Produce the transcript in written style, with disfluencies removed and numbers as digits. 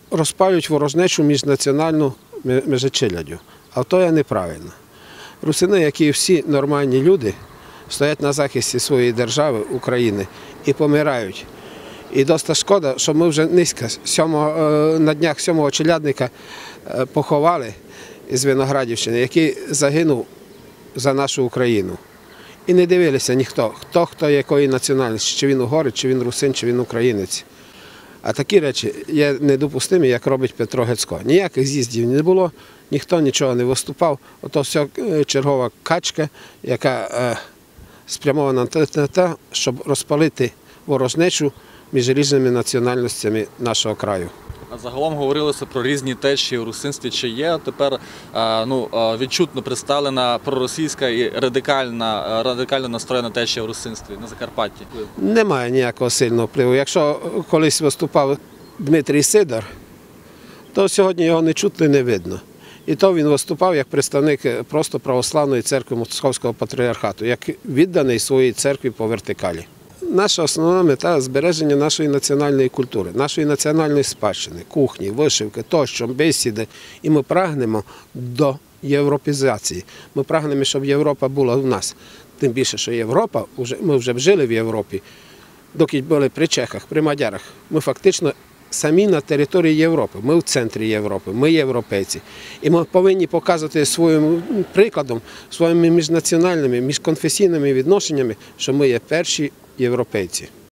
розпалюють ворожнечу міжнаціональну між челяддю. А то є неправильно. Русини, як і всі нормальні люди, стоять на захисті своєї держави, України, і помирають. І досить шкода, що ми вже низько, на днях 7-го челядника поховали із Виноградівщини, який загинув за нашу Україну. І не дивилися ніхто, хто якої національності, чи він угорець, чи він русин, чи він українець. А такі речі є недопустимі, як робить Петро Гецько. Ніяких з'їздів не було, ніхто нічого не виступав. Ото все чергова качка, яка спрямована на те, щоб розпалити ворожнечу між різними національностями нашого краю. А загалом говорилося про різні течії у русинстві. Чи є тепер відчутно представлена проросійська і радикально настроєна течія в русинстві на Закарпатті? Немає ніякого сильного впливу. Якщо колись виступав Дмитрій Сидор, то сьогодні його не чутно, не видно. І то він виступав як представник просто православної церкви Московського патріархату, як відданий своїй церкві по вертикалі. Наша основна мета – збереження нашої національної культури, нашої національної спадщини, кухні, вишивки, тощо, бесіди. І ми прагнемо до європізації. Ми прагнемо, щоб Європа була в нас. Тим більше, що Європа, ми вже жили в Європі, доки були при чехах, при мадярах. Ми фактично самі на території Європи, ми в центрі Європи, ми європейці. І ми повинні показувати своїм прикладом, своїми міжнаціональними, міжконфесійними відношеннями, що ми є перші європейці.